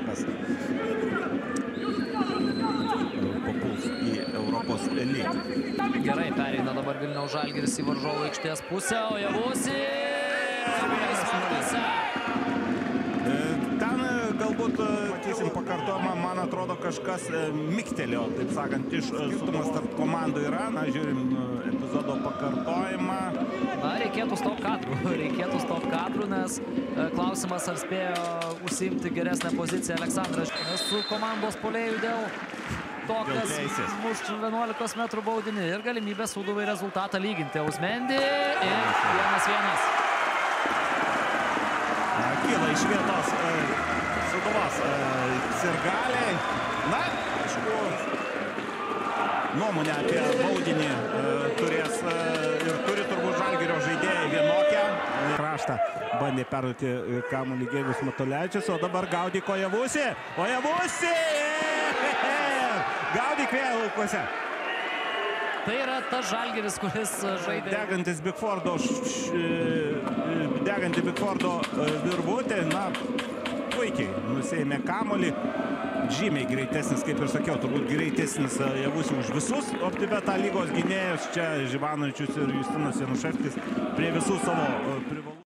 kas papuls į Europos lygą. Gerai, pereina dabar Vilniaus Žalgiris į varžovų aikštės pusę, o Javusi Ten galbūt, matysim, pakartojimą, man atrodo, kažkas miktelio, taip sakant, išstumas tarp komandų yra. Na, žiūrim epizodo pakartojimą. Na, reikėtų stop kadrų, nes klausimas, ar spėjo užsiimti geresnę poziciją Aleksandras su komandos puolėjų dėl to, kas muš 11 metrų baudinį ir galimybę Sūduvai rezultatą lyginti. Ausmendi ir 1-1. Kyla iš vietos Sūduvos sirgaliai. Na, aišku, nuomonę apie baudinį turės ir turi turbūt Žalgirio žaidėjai vienokią. Kraštą bandė perduoti kamuolį Gėvis Matulevičius, o dabar Gaudyk Javusi. O Javusi! Gaudyk vėl laukuose. Tai yra tas Žalgiris, kuris žaidė. Deganti Bigfordo virvutė, na, puikiai nusėmė kamuolį. Žymiai greitesnis, kaip ir sakiau, turbūt greitesnis Javusi už visus OptiBet lygos gynėjus. Čia Živanovičius ir Justinas Januševskis prie visų savo privalumų.